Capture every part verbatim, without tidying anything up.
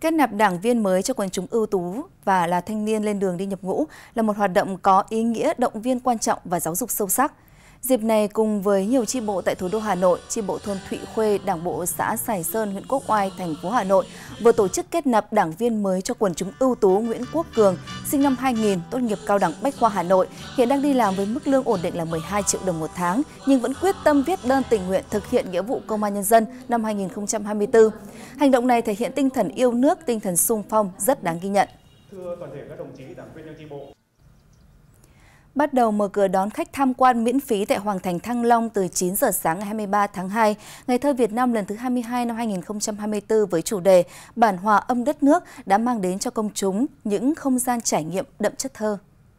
Kết nạp đảng viên mới cho quần chúng ưu tú và là thanh niên lên đường đi nhập ngũ là một hoạt động có ý nghĩa động viên quan trọng và giáo dục sâu sắc. Dịp này, cùng với nhiều chi bộ tại thủ đô Hà Nội, chi bộ thôn Thụy Khuê, Đảng bộ xã Sài Sơn, huyện Quốc Oai, thành phố Hà Nội vừa tổ chức kết nạp đảng viên mới cho quần chúng ưu tú Nguyễn Quốc Cường, sinh năm hai nghìn, tốt nghiệp cao đẳng Bách khoa Hà Nội, hiện đang đi làm với mức lương ổn định là mười hai triệu đồng một tháng, nhưng vẫn quyết tâm viết đơn tình nguyện thực hiện nghĩa vụ công an nhân dân năm hai nghìn không trăm hai mươi tư. Hành động này thể hiện tinh thần yêu nước, tinh thần xung phong rất đáng ghi nhận. Thưa toàn thể các đồng chí đảng viên trong chi bộ. Bắt đầu mở cửa đón khách tham quan miễn phí tại Hoàng thành Thăng Long từ chín giờ sáng ngày hai mươi ba tháng hai, Ngày thơ Việt Nam lần thứ hai mươi hai năm hai nghìn không trăm hai mươi tư với chủ đề Bản hòa âm đất nước đã mang đến cho công chúng những không gian trải nghiệm đậm chất thơ.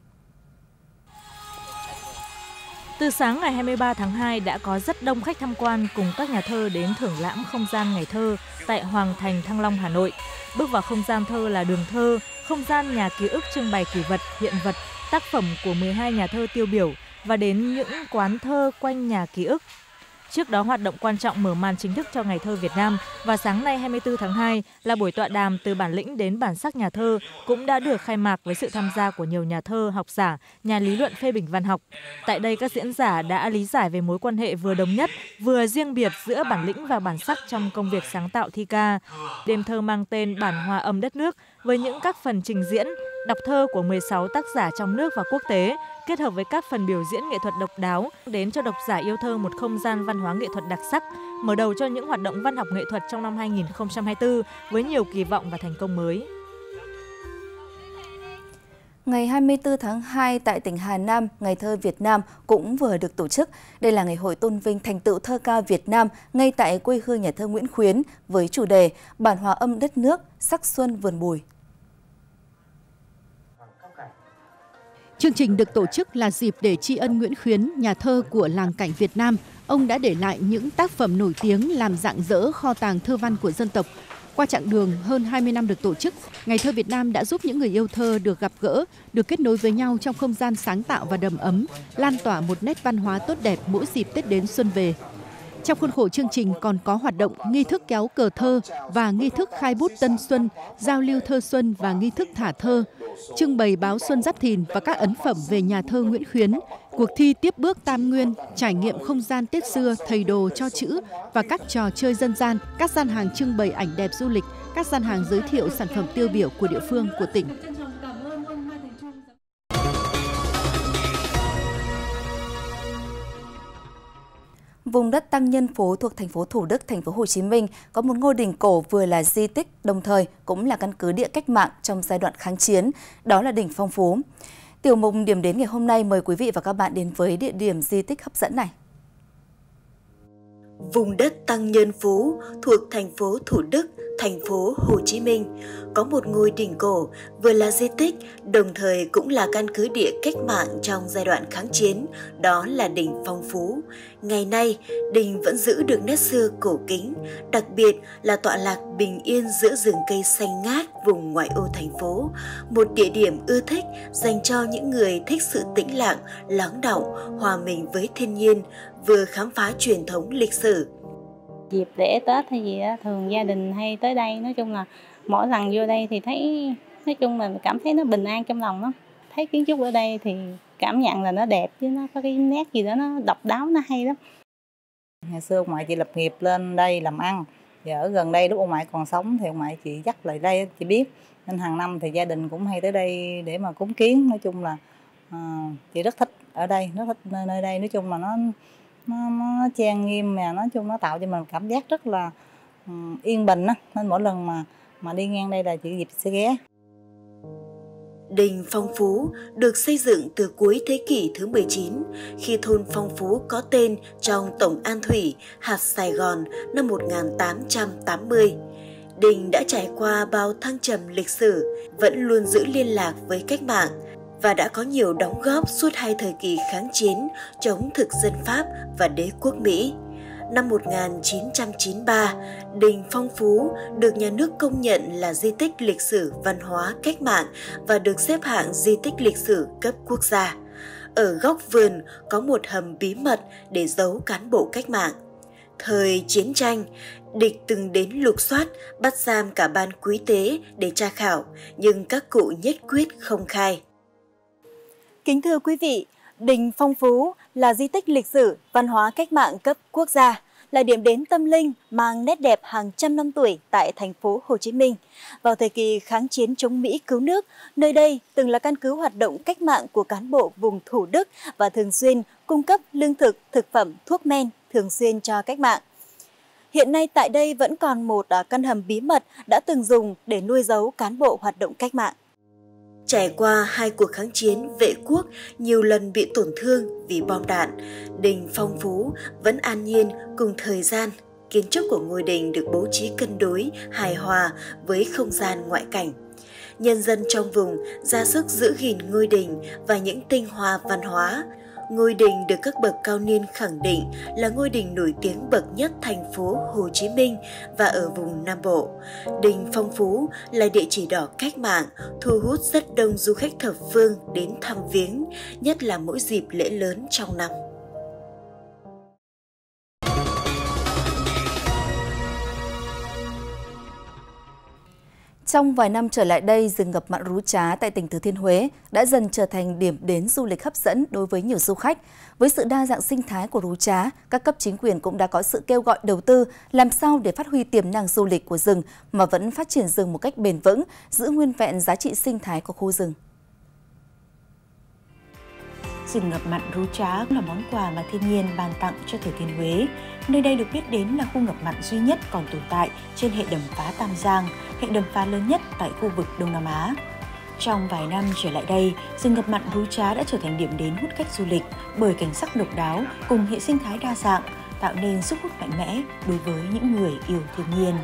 Từ sáng ngày hai mươi ba tháng hai đã có rất đông khách tham quan cùng các nhà thơ đến thưởng lãm không gian ngày thơ tại Hoàng thành Thăng Long, Hà Nội. Bước vào không gian thơ là đường thơ, không gian nhà ký ức trưng bày kỷ vật, hiện vật, tác phẩm của mười hai nhà thơ tiêu biểu và đến những quán thơ quanh nhà ký ức. Trước đó, hoạt động quan trọng mở màn chính thức cho Ngày thơ Việt Nam và sáng nay hai mươi tư tháng hai là buổi tọa đàm từ bản lĩnh đến bản sắc nhà thơ cũng đã được khai mạc với sự tham gia của nhiều nhà thơ, học giả, nhà lý luận phê bình văn học. Tại đây, các diễn giả đã lý giải về mối quan hệ vừa đồng nhất, vừa riêng biệt giữa bản lĩnh và bản sắc trong công việc sáng tạo thi ca. Đêm thơ mang tên Bản hòa âm đất nước với những các phần trình diễn, đọc thơ của mười sáu tác giả trong nước và quốc tế, kết hợp với các phần biểu diễn nghệ thuật độc đáo, đến cho độc giả yêu thơ một không gian văn hóa nghệ thuật đặc sắc, mở đầu cho những hoạt động văn học nghệ thuật trong năm hai nghìn không trăm hai mươi tư với nhiều kỳ vọng và thành công mới. Ngày hai mươi tư tháng hai tại tỉnh Hà Nam, Ngày thơ Việt Nam cũng vừa được tổ chức. Đây là ngày hội tôn vinh thành tựu thơ ca Việt Nam ngay tại quê hương nhà thơ Nguyễn Khuyến với chủ đề Bản hòa âm đất nước, sắc xuân vườn bùi. Chương trình được tổ chức là dịp để tri ân Nguyễn Khuyến, nhà thơ của làng cảnh Việt Nam. Ông đã để lại những tác phẩm nổi tiếng làm rạng rỡ kho tàng thơ văn của dân tộc. Qua chặng đường hơn hai mươi năm được tổ chức, Ngày thơ Việt Nam đã giúp những người yêu thơ được gặp gỡ, được kết nối với nhau trong không gian sáng tạo và đầm ấm, lan tỏa một nét văn hóa tốt đẹp mỗi dịp Tết đến xuân về. Trong khuôn khổ chương trình còn có hoạt động nghi thức kéo cờ thơ và nghi thức khai bút Tân Xuân, giao lưu thơ xuân và nghi thức thả thơ, trưng bày báo Xuân Giáp Thìn và các ấn phẩm về nhà thơ Nguyễn Khuyến, cuộc thi tiếp bước Tam Nguyên, trải nghiệm không gian Tết xưa, thầy đồ cho chữ và các trò chơi dân gian, các gian hàng trưng bày ảnh đẹp du lịch, các gian hàng giới thiệu sản phẩm tiêu biểu của địa phương, của tỉnh. Vùng đất Tăng Nhân Phú thuộc thành phố Thủ Đức, thành phố Hồ Chí Minh có một ngôi đình cổ vừa là di tích, đồng thời cũng là căn cứ địa cách mạng trong giai đoạn kháng chiến, đó là đỉnh Phong Phú. Tiểu mục điểm đến ngày hôm nay mời quý vị và các bạn đến với địa điểm di tích hấp dẫn này. Vùng đất Tăng Nhân Phú thuộc thành phố Thủ Đức, thành phố Hồ Chí Minh có một ngôi đình cổ vừa là di tích, đồng thời cũng là căn cứ địa cách mạng trong giai đoạn kháng chiến, đó là đỉnh Phong Phú. Ngày nay, đình vẫn giữ được nét xưa cổ kính, đặc biệt là tọa lạc bình yên giữa rừng cây xanh ngát vùng ngoại ô thành phố, một địa điểm ưa thích dành cho những người thích sự tĩnh lặng, lắng đọng, hòa mình với thiên nhiên, vừa khám phá truyền thống lịch sử. Dịp lễ Tết hay gì đó, thường gia đình hay tới đây, nói chung là mỗi lần vô đây thì thấy, nói chung là cảm thấy nó bình an trong lòng lắm. Thấy kiến trúc ở đây thì cảm nhận là nó đẹp, chứ nó có cái nét gì đó nó độc đáo, nó hay lắm. Ngày xưa ông ngoại chị lập nghiệp lên đây làm ăn, và ở gần đây lúc ông ngoại còn sống thì ông ngoại chị dắt lại đây chị biết, nên hàng năm thì gia đình cũng hay tới đây để mà cúng kiến. Nói chung là à, chị rất thích ở đây, nó thích nơi, nơi đây, nói chung là nó nó, nó trang nghiêm mà nói chung nó tạo cho mình cảm giác rất là um, yên bình á, nên mỗi lần mà mà đi ngang đây là chị dịp sẽ ghé. Đình Phong Phú được xây dựng từ cuối thế kỷ thứ mười chín, khi thôn Phong Phú có tên trong Tổng An Thủy, hạt Sài Gòn năm một nghìn tám trăm tám mươi. Đình đã trải qua bao thăng trầm lịch sử, vẫn luôn giữ liên lạc với cách mạng và đã có nhiều đóng góp suốt hai thời kỳ kháng chiến chống thực dân Pháp và đế quốc Mỹ. Năm một nghìn chín trăm chín mươi ba, đình Phong Phú được nhà nước công nhận là di tích lịch sử văn hóa cách mạng và được xếp hạng di tích lịch sử cấp quốc gia. Ở góc vườn có một hầm bí mật để giấu cán bộ cách mạng. Thời chiến tranh, địch từng đến lục soát, bắt giam cả ban quý tế để tra khảo, nhưng các cụ nhất quyết không khai. Kính thưa quý vị, Đình Phong Phú là di tích lịch sử văn hóa cách mạng cấp quốc gia, là điểm đến tâm linh mang nét đẹp hàng trăm năm tuổi tại thành phố Hồ Chí Minh. Vào thời kỳ kháng chiến chống Mỹ cứu nước, nơi đây từng là căn cứ hoạt động cách mạng của cán bộ vùng Thủ Đức và thường xuyên cung cấp lương thực, thực phẩm, thuốc men thường xuyên cho cách mạng. Hiện nay tại đây vẫn còn một căn hầm bí mật đã từng dùng để nuôi giấu cán bộ hoạt động cách mạng. Trải qua hai cuộc kháng chiến vệ quốc nhiều lần bị tổn thương vì bom đạn, Đình Phong Phú vẫn an nhiên cùng thời gian. Kiến trúc của ngôi đình được bố trí cân đối, hài hòa với không gian ngoại cảnh. Nhân dân trong vùng ra sức giữ gìn ngôi đình và những tinh hoa văn hóa. Ngôi đình được các bậc cao niên khẳng định là ngôi đình nổi tiếng bậc nhất thành phố Hồ Chí Minh và ở vùng Nam Bộ. Đình Phong Phú là địa chỉ đỏ cách mạng, thu hút rất đông du khách thập phương đến thăm viếng, nhất là mỗi dịp lễ lớn trong năm. Trong vài năm trở lại đây, rừng ngập mặn Rú Trá tại tỉnh Thừa Thiên Huế đã dần trở thành điểm đến du lịch hấp dẫn đối với nhiều du khách. Với sự đa dạng sinh thái của Rú Trá, các cấp chính quyền cũng đã có sự kêu gọi đầu tư làm sao để phát huy tiềm năng du lịch của rừng mà vẫn phát triển rừng một cách bền vững, giữ nguyên vẹn giá trị sinh thái của khu rừng. Rừng ngập mặn Rú Trá là món quà mà thiên nhiên ban tặng cho Thừa Thiên Huế. Nơi đây được biết đến là khu ngập mặn duy nhất còn tồn tại trên hệ đầm phá Tam Giang, hệ đầm phá lớn nhất tại khu vực Đông Nam Á. Trong vài năm trở lại đây, rừng ngập mặn Rú Trá đã trở thành điểm đến hút khách du lịch bởi cảnh sắc độc đáo cùng hệ sinh thái đa dạng, tạo nên sức hút mạnh mẽ đối với những người yêu thiên nhiên.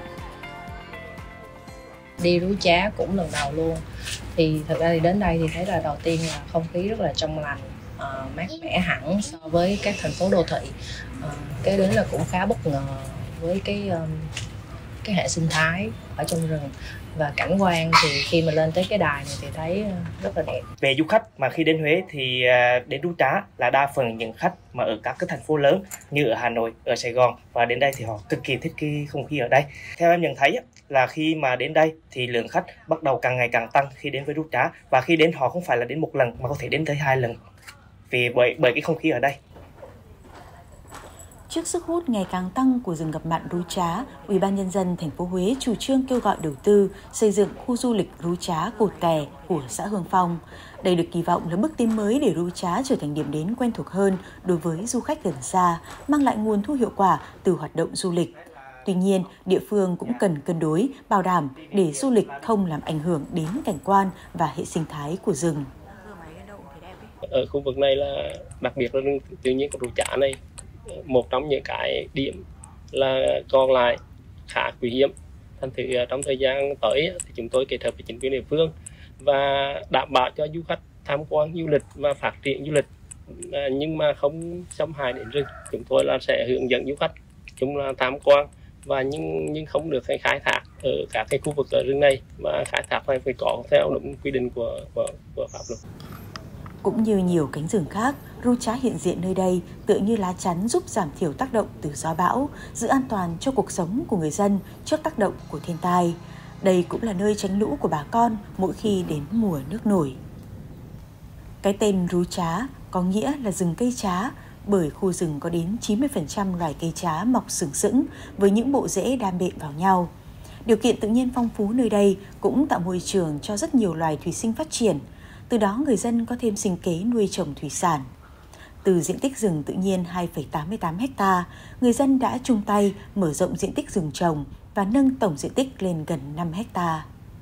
Đi Rú Trá cũng lần đầu luôn, thì thật ra thì đến đây thì thấy là đầu tiên là không khí rất là trong lành, uh, mát mẻ hẳn so với các thành phố đô thị. Uh, cái đến là cũng khá bất ngờ với cái um, cái hệ sinh thái ở trong rừng và cảnh quan, thì khi mà lên tới cái đài này thì thấy rất là đẹp. Về du khách mà khi đến Huế thì đến Rú Trá là đa phần những khách mà ở các cái thành phố lớn như ở Hà Nội, ở Sài Gòn, và đến đây thì họ cực kỳ thích cái không khí ở đây. Theo em nhận thấy là khi mà đến đây thì lượng khách bắt đầu càng ngày càng tăng khi đến với Rú Trá, và khi đến họ không phải là đến một lần mà có thể đến tới hai lần vì bởi bởi cái không khí ở đây. Trước sức hút ngày càng tăng của rừng ngập mặn Rú Trá, Ủy ban nhân dân thành phố Huế chủ trương kêu gọi đầu tư xây dựng khu du lịch Rú Trá Cột Kè của xã Hương Phong. Đây được kỳ vọng là bước tiến mới để Rú Trá trở thành điểm đến quen thuộc hơn đối với du khách gần xa, mang lại nguồn thu hiệu quả từ hoạt động du lịch. Tuy nhiên, địa phương cũng cần cân đối, bảo đảm để du lịch không làm ảnh hưởng đến cảnh quan và hệ sinh thái của rừng. Ở khu vực này là đặc biệt là rừng tự nhiên của Rú Trá này, một trong những cái điểm là còn lại khá quý hiếm. Thành thử trong thời gian tới thì chúng tôi kết hợp với chính quyền địa phương và đảm bảo cho du khách tham quan du lịch và phát triển du lịch, nhưng mà không xâm hại đến rừng. Chúng tôi là sẽ hướng dẫn du khách chúng là tham quan và nhưng nhưng không được khai thác ở các cái khu vực ở rừng này, và khai thác này phải có theo đúng quy định của của, của pháp luật. Cũng như nhiều cánh rừng khác, Rú Trá hiện diện nơi đây tựa như lá chắn giúp giảm thiểu tác động từ gió bão, giữ an toàn cho cuộc sống của người dân trước tác động của thiên tai. Đây cũng là nơi tránh lũ của bà con mỗi khi đến mùa nước nổi. Cái tên Rú Trá có nghĩa là rừng cây trá, bởi khu rừng có đến chín mươi phần trăm loài cây trá mọc sừng sững với những bộ rễ đan bện vào nhau. Điều kiện tự nhiên phong phú nơi đây cũng tạo môi trường cho rất nhiều loài thủy sinh phát triển. Từ đó người dân có thêm sinh kế nuôi trồng thủy sản. Từ diện tích rừng tự nhiên hai phẩy tám mươi tám ha, người dân đã chung tay mở rộng diện tích rừng trồng và nâng tổng diện tích lên gần năm ha.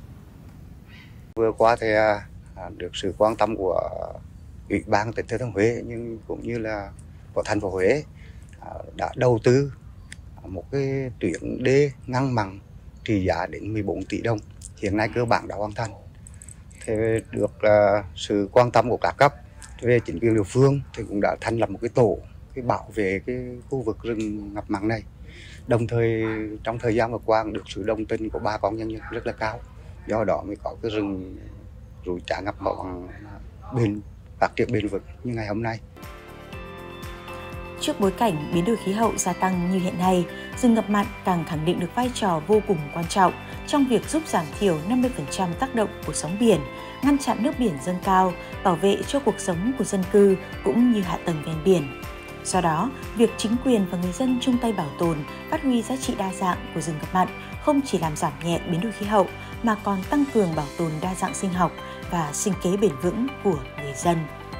Vừa qua thì được sự quan tâm của Ủy ban tỉnh Thừa Thiên Huế nhưng cũng như là của thành phố Huế đã đầu tư một cái tuyến đê ngăn mặn trị giá đến mười bốn tỷ đồng, hiện nay cơ bản đã hoàn thành. Thì được uh, sự quan tâm của các cấp về chính quyền địa phương thì cũng đã thành lập một cái tổ cái bảo vệ cái khu vực rừng ngập mặn này. Đồng thời trong thời gian vừa qua được sự đồng tình của bà con nhân dân rất là cao, do đó mới có cái rừng Rú Trá ngập mặn bền phát triển bền vững như ngày hôm nay. Trước bối cảnh biến đổi khí hậu gia tăng như hiện nay, rừng ngập mặn càng khẳng định được vai trò vô cùng quan trọng trong việc giúp giảm thiểu năm mươi phần trăm tác động của sóng biển, ngăn chặn nước biển dâng cao, bảo vệ cho cuộc sống của dân cư cũng như hạ tầng ven biển. Do đó, việc chính quyền và người dân chung tay bảo tồn, phát huy giá trị đa dạng của rừng ngập mặn không chỉ làm giảm nhẹ biến đổi khí hậu mà còn tăng cường bảo tồn đa dạng sinh học và sinh kế bền vững của người dân.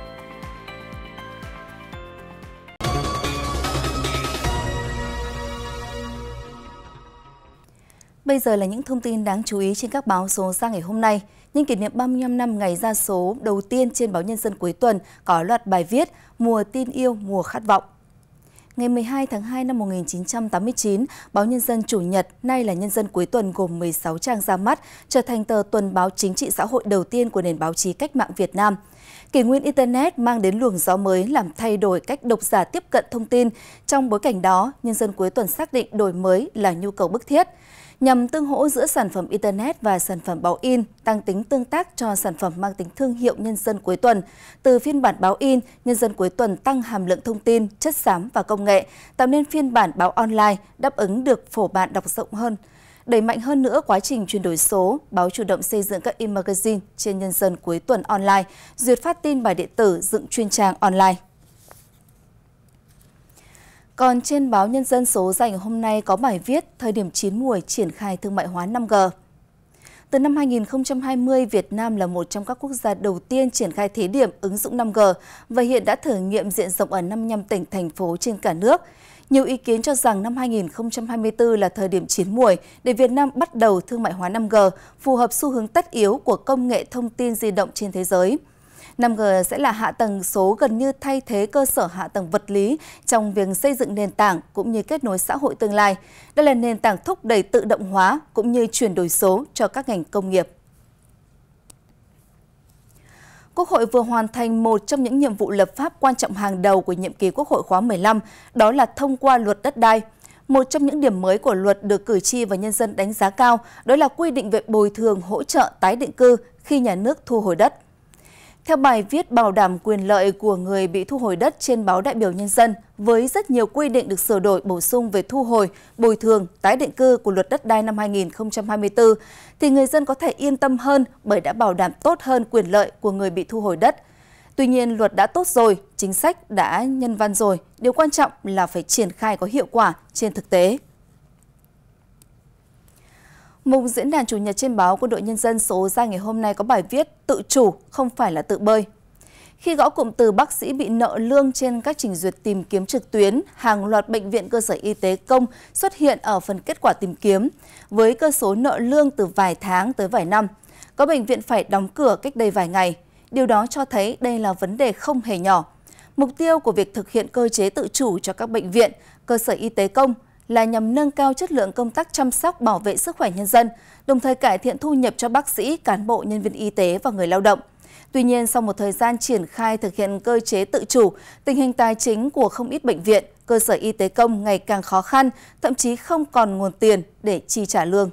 Bây giờ là những thông tin đáng chú ý trên các báo số ra ngày hôm nay. Nhân kỷ niệm ba mươi lăm năm ngày ra số đầu tiên trên báo Nhân dân cuối tuần có loạt bài viết Mùa tin yêu, mùa khát vọng. Ngày mười hai tháng hai năm một nghìn chín trăm tám mươi chín, báo Nhân dân Chủ nhật, nay là Nhân dân cuối tuần gồm mười sáu trang ra mắt, trở thành tờ tuần báo chính trị xã hội đầu tiên của nền báo chí cách mạng Việt Nam. Kỷ nguyên Internet mang đến luồng gió mới làm thay đổi cách độc giả tiếp cận thông tin. Trong bối cảnh đó, Nhân dân cuối tuần xác định đổi mới là nhu cầu bức thiết. Nhằm tương hỗ giữa sản phẩm Internet và sản phẩm báo in, tăng tính tương tác cho sản phẩm mang tính thương hiệu Nhân dân cuối tuần. Từ phiên bản báo in, Nhân dân cuối tuần tăng hàm lượng thông tin, chất xám và công nghệ, tạo nên phiên bản báo online đáp ứng được phổ bạn đọc rộng hơn. Đẩy mạnh hơn nữa quá trình chuyển đổi số, báo chủ động xây dựng các e-magazine trên Nhân dân cuối tuần online, duyệt phát tin bài điện tử, dựng chuyên trang online. Còn trên báo Nhân dân số ra ngày hôm nay có bài viết thời điểm chín muồi triển khai thương mại hóa năm G. Từ năm hai nghìn không trăm hai mươi, Việt Nam là một trong các quốc gia đầu tiên triển khai thí điểm ứng dụng năm G và hiện đã thử nghiệm diện rộng ở năm mươi lăm tỉnh, thành phố trên cả nước. Nhiều ý kiến cho rằng năm hai nghìn không trăm hai mươi tư là thời điểm chín muồi để Việt Nam bắt đầu thương mại hóa năm G, phù hợp xu hướng tất yếu của công nghệ thông tin di động trên thế giới. năm G sẽ là hạ tầng số gần như thay thế cơ sở hạ tầng vật lý trong việc xây dựng nền tảng cũng như kết nối xã hội tương lai. Đây là nền tảng thúc đẩy tự động hóa cũng như chuyển đổi số cho các ngành công nghiệp. Quốc hội vừa hoàn thành một trong những nhiệm vụ lập pháp quan trọng hàng đầu của nhiệm kỳ Quốc hội khóa mười lăm, đó là thông qua luật đất đai. Một trong những điểm mới của luật được cử tri và nhân dân đánh giá cao, đó là quy định về bồi thường hỗ trợ tái định cư khi nhà nước thu hồi đất. Theo bài viết bảo đảm quyền lợi của người bị thu hồi đất trên báo Đại biểu Nhân dân, với rất nhiều quy định được sửa đổi bổ sung về thu hồi, bồi thường, tái định cư của luật đất đai năm hai nghìn không trăm hai mươi tư, thì người dân có thể yên tâm hơn bởi đã bảo đảm tốt hơn quyền lợi của người bị thu hồi đất. Tuy nhiên, luật đã tốt rồi, chính sách đã nhân văn rồi, điều quan trọng là phải triển khai có hiệu quả trên thực tế. Mục diễn đàn Chủ nhật trên báo Quân đội Nhân dân số ra ngày hôm nay có bài viết tự chủ không phải là tự bơi. Khi gõ cụm từ bác sĩ bị nợ lương trên các trình duyệt tìm kiếm trực tuyến, hàng loạt bệnh viện cơ sở y tế công xuất hiện ở phần kết quả tìm kiếm, với cơ số nợ lương từ vài tháng tới vài năm. Có bệnh viện phải đóng cửa cách đây vài ngày. Điều đó cho thấy đây là vấn đề không hề nhỏ. Mục tiêu của việc thực hiện cơ chế tự chủ cho các bệnh viện, cơ sở y tế công là nhằm nâng cao chất lượng công tác chăm sóc bảo vệ sức khỏe nhân dân, đồng thời cải thiện thu nhập cho bác sĩ, cán bộ, nhân viên y tế và người lao động. Tuy nhiên, sau một thời gian triển khai thực hiện cơ chế tự chủ, tình hình tài chính của không ít bệnh viện, cơ sở y tế công ngày càng khó khăn, thậm chí không còn nguồn tiền để chi trả lương.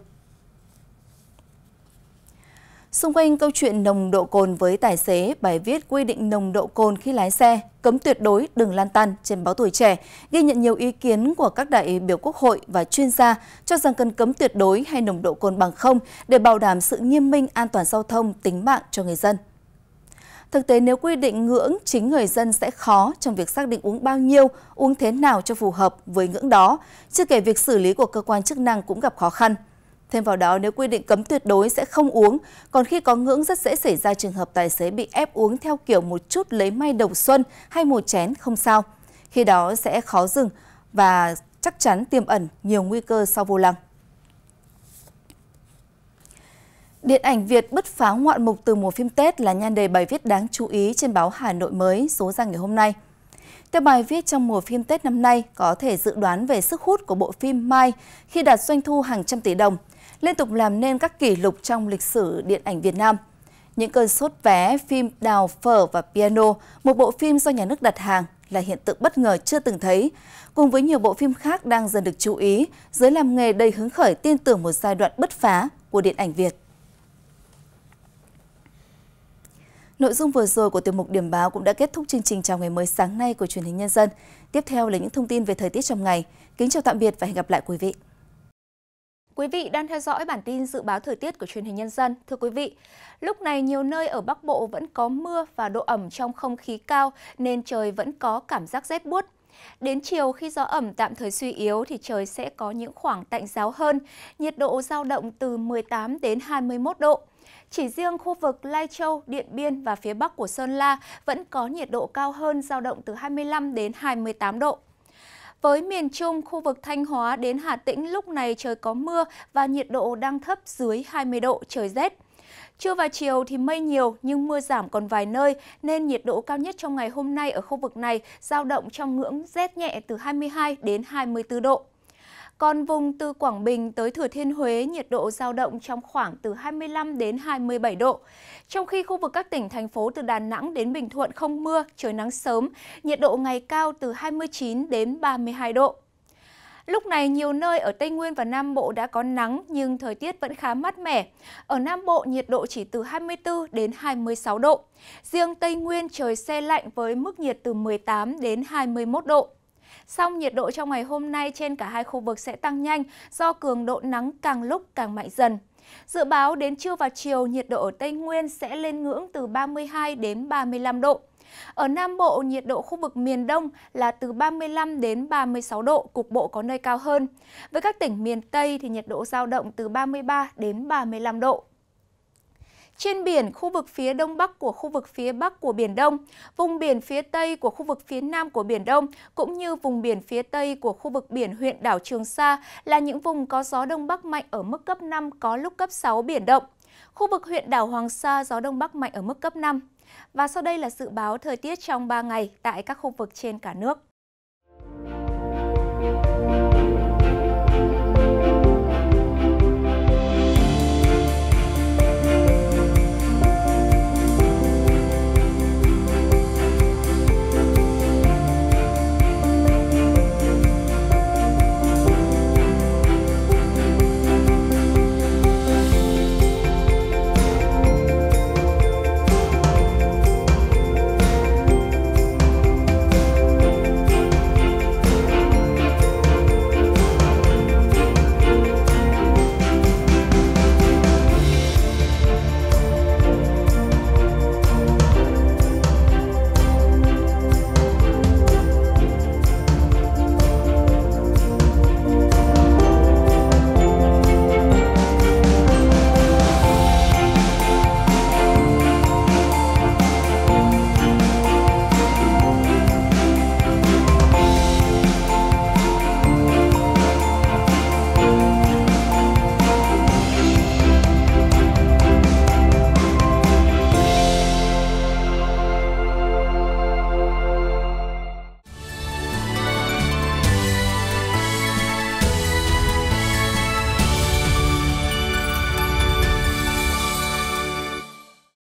Xung quanh câu chuyện nồng độ cồn với tài xế, bài viết quy định nồng độ cồn khi lái xe, cấm tuyệt đối đừng lan tăn trên báo Tuổi Trẻ ghi nhận nhiều ý kiến của các đại biểu Quốc hội và chuyên gia cho rằng cần cấm tuyệt đối hay nồng độ cồn bằng không để bảo đảm sự nghiêm minh an toàn giao thông, tính mạng cho người dân. Thực tế, nếu quy định ngưỡng, chính người dân sẽ khó trong việc xác định uống bao nhiêu, uống thế nào cho phù hợp với ngưỡng đó, chưa kể việc xử lý của cơ quan chức năng cũng gặp khó khăn. Thêm vào đó, nếu quy định cấm tuyệt đối sẽ không uống, còn khi có ngưỡng rất dễ xảy ra trường hợp tài xế bị ép uống theo kiểu một chút lấy may đầu xuân hay một chén không sao. Khi đó sẽ khó dừng và chắc chắn tiềm ẩn nhiều nguy cơ sau vô lăng. Điện ảnh Việt bứt phá ngoạn mục từ mùa phim Tết là nhan đề bài viết đáng chú ý trên báo Hà Nội mới số ra ngày hôm nay. Theo bài viết, trong mùa phim Tết năm nay có thể dự đoán về sức hút của bộ phim Mai khi đạt doanh thu hàng trăm tỷ đồng, liên tục làm nên các kỷ lục trong lịch sử điện ảnh Việt Nam. Những cơn sốt vé phim Đào, Phở và Piano, một bộ phim do nhà nước đặt hàng, là hiện tượng bất ngờ chưa từng thấy. Cùng với nhiều bộ phim khác đang dần được chú ý, giới làm nghề đầy hứng khởi tin tưởng một giai đoạn bứt phá của điện ảnh Việt. Nội dung vừa rồi của tiểu mục Điểm báo cũng đã kết thúc chương trình Chào ngày mới sáng nay của Truyền hình Nhân dân. Tiếp theo là những thông tin về thời tiết trong ngày. Kính chào tạm biệt và hẹn gặp lại quý vị. Quý vị đang theo dõi bản tin dự báo thời tiết của Truyền hình Nhân dân. Thưa quý vị, lúc này nhiều nơi ở Bắc Bộ vẫn có mưa và độ ẩm trong không khí cao nên trời vẫn có cảm giác rét buốt. Đến chiều khi gió ẩm tạm thời suy yếu thì trời sẽ có những khoảng tạnh ráo hơn, nhiệt độ dao động từ mười tám đến hai mươi mốt độ. Chỉ riêng khu vực Lai Châu, Điện Biên và phía Bắc của Sơn La vẫn có nhiệt độ cao hơn, dao động từ hai mươi lăm đến hai mươi tám độ. Với miền Trung, khu vực Thanh Hóa đến Hà Tĩnh lúc này trời có mưa và nhiệt độ đang thấp dưới hai mươi độ, trời rét. Trưa và chiều thì mây nhiều nhưng mưa giảm còn vài nơi nên nhiệt độ cao nhất trong ngày hôm nay ở khu vực này dao động trong ngưỡng rét nhẹ từ hai mươi hai đến hai mươi tư độ. Còn vùng từ Quảng Bình tới Thừa Thiên Huế nhiệt độ dao động trong khoảng từ hai mươi lăm đến hai mươi bảy độ. Trong khi khu vực các tỉnh thành phố từ Đà Nẵng đến Bình Thuận không mưa, trời nắng sớm, nhiệt độ ngày cao từ hai mươi chín đến ba mươi hai độ. Lúc này nhiều nơi ở Tây Nguyên và Nam Bộ đã có nắng nhưng thời tiết vẫn khá mát mẻ. Ở Nam Bộ nhiệt độ chỉ từ hai mươi tư đến hai mươi sáu độ. Riêng Tây Nguyên trời se lạnh với mức nhiệt từ mười tám đến hai mươi mốt độ. Song nhiệt độ trong ngày hôm nay trên cả hai khu vực sẽ tăng nhanh do cường độ nắng càng lúc càng mạnh dần. Dự báo đến trưa và chiều nhiệt độ ở Tây Nguyên sẽ lên ngưỡng từ ba mươi hai đến ba mươi lăm độ. Ở Nam Bộ, nhiệt độ khu vực miền Đông là từ ba mươi lăm đến ba mươi sáu độ, cục bộ có nơi cao hơn. Với các tỉnh miền Tây thì nhiệt độ dao động từ ba mươi ba đến ba mươi lăm độ. Trên biển, khu vực phía Đông Bắc của khu vực phía Bắc của Biển Đông, vùng biển phía Tây của khu vực phía Nam của Biển Đông, cũng như vùng biển phía Tây của khu vực biển huyện đảo Trường Sa là những vùng có gió Đông Bắc mạnh ở mức cấp năm, có lúc cấp sáu biển động. Khu vực huyện đảo Hoàng Sa, gió Đông Bắc mạnh ở mức cấp năm. Và sau đây là dự báo thời tiết trong ba ngày tại các khu vực trên cả nước.